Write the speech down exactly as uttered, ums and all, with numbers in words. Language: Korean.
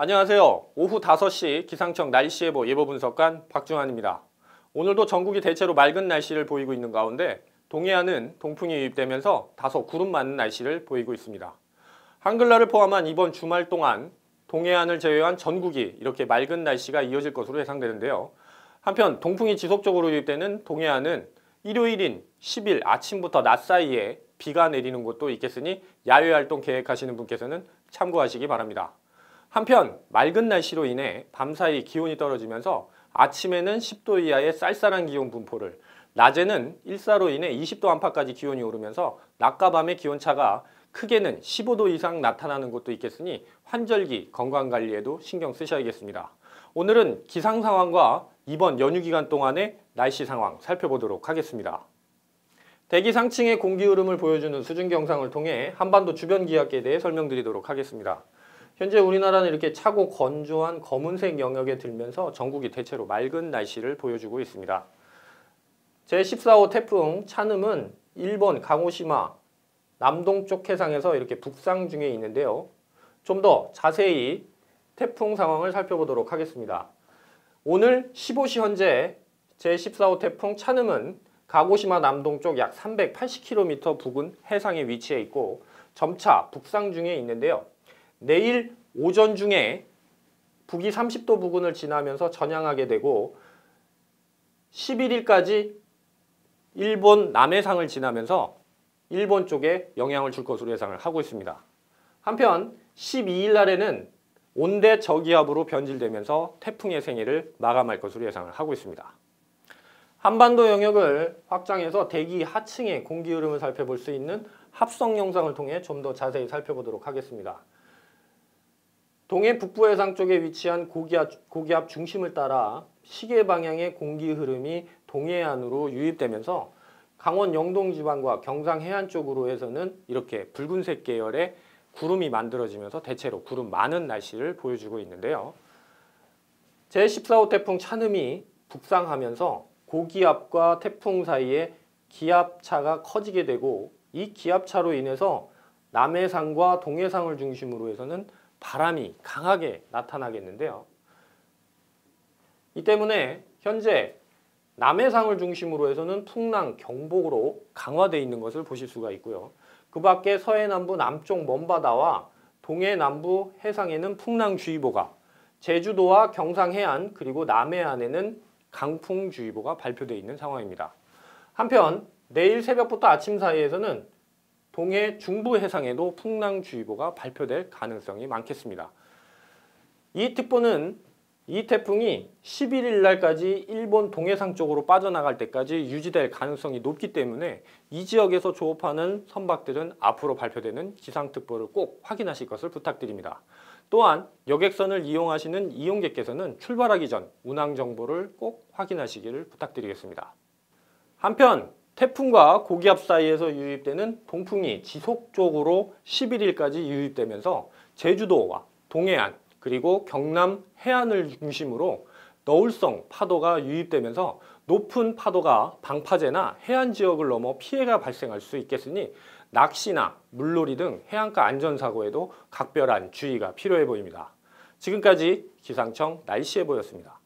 안녕하세요. 오후 다섯 시 기상청 날씨예보 예보분석관 박중환입니다. 오늘도 전국이 대체로 맑은 날씨를 보이고 있는 가운데 동해안은 동풍이 유입되면서 다소 구름 많은 날씨를 보이고 있습니다. 한글날을 포함한 이번 주말 동안 동해안을 제외한 전국이 이렇게 맑은 날씨가 이어질 것으로 예상되는데요. 한편 동풍이 지속적으로 유입되는 동해안은 일요일인 십 일 아침부터 낮 사이에 비가 내리는 곳도 있겠으니 야외활동 계획하시는 분께서는 참고하시기 바랍니다. 한편 맑은 날씨로 인해 밤사이 기온이 떨어지면서 아침에는 십 도 이하의 쌀쌀한 기온 분포를, 낮에는 일사로 인해 이십 도 안팎까지 기온이 오르면서 낮과 밤의 기온차가 크게는 십오 도 이상 나타나는 곳도 있겠으니 환절기 건강관리에도 신경 쓰셔야겠습니다. 오늘은 기상 상황과 이번 연휴 기간 동안의 날씨 상황 살펴보도록 하겠습니다. 대기 상층의 공기 흐름을 보여주는 수증기 영상을 통해 한반도 주변 기압계에 대해 설명드리도록 하겠습니다. 현재 우리나라는 이렇게 차고 건조한 검은색 영역에 들면서 전국이 대체로 맑은 날씨를 보여주고 있습니다. 제십사 호 태풍 찬음은 일본 강호시마 남동쪽 해상에서 이렇게 북상 중에 있는데요. 좀 더 자세히 태풍 상황을 살펴보도록 하겠습니다. 오늘 십오 시 현재 제십사 호 태풍 찬음은 가고시마 남동쪽 약 삼백팔십 킬로미터 부근 해상에 위치해 있고 점차 북상 중에 있는데요. 내일 오전 중에 북위 삼십 도 부근을 지나면서 전향하게 되고 십일 일까지 일본 남해상을 지나면서 일본 쪽에 영향을 줄 것으로 예상을 하고 있습니다. 한편 십이 일 날에는 온대 저기압으로 변질되면서 태풍의 생애를 마감할 것으로 예상을 하고 있습니다. 한반도 영역을 확장해서 대기 하층의 공기 흐름을 살펴볼 수 있는 합성 영상을 통해 좀 더 자세히 살펴보도록 하겠습니다. 동해 북부 해상 쪽에 위치한 고기압, 고기압 중심을 따라 시계 방향의 공기 흐름이 동해안으로 유입되면서 강원 영동 지방과 경상 해안 쪽으로 해서는 이렇게 붉은색 계열의 구름이 만들어지면서 대체로 구름 많은 날씨를 보여주고 있는데요. 제십사 호 태풍 찬음이 북상하면서 고기압과 태풍 사이에 기압차가 커지게 되고 이 기압차로 인해서 남해상과 동해상을 중심으로 해서는 바람이 강하게 나타나겠는데요. 이 때문에 현재 남해상을 중심으로 해서는 풍랑 경보로 강화되어 있는 것을 보실 수가 있고요. 그 밖에 서해남부 남쪽 먼바다와 동해남부 해상에는 풍랑주의보가, 제주도와 경상해안 그리고 남해안에는 강풍주의보가 발표되어 있는 상황입니다. 한편 내일 새벽부터 아침 사이에서는 동해 중부 해상에도 풍랑주의보가 발표될 가능성이 많겠습니다. 이 특보는 이 태풍이 십일 일 날까지 일본 동해상 쪽으로 빠져나갈 때까지 유지될 가능성이 높기 때문에 이 지역에서 조업하는 선박들은 앞으로 발표되는 기상특보를 꼭 확인하실 것을 부탁드립니다. 또한 여객선을 이용하시는 이용객께서는 출발하기 전 운항 정보를 꼭 확인하시기를 부탁드리겠습니다. 한편 태풍과 고기압 사이에서 유입되는 동풍이 지속적으로 십일 일까지 유입되면서 제주도와 동해안 그리고 경남 해안을 중심으로 너울성 파도가 유입되면서 높은 파도가 방파제나 해안 지역을 넘어 피해가 발생할 수 있겠으니 낚시나 물놀이 등 해안가 안전사고에도 각별한 주의가 필요해 보입니다. 지금까지 기상청 날씨예보였습니다.